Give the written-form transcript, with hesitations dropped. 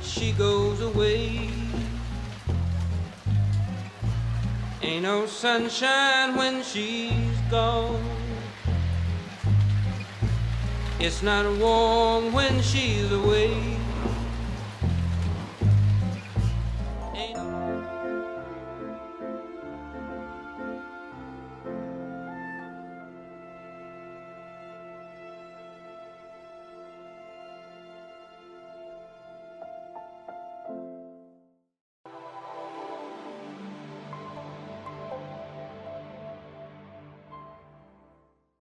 she goes away. Ain't no sunshine when she's gone. It's not warm when she's away.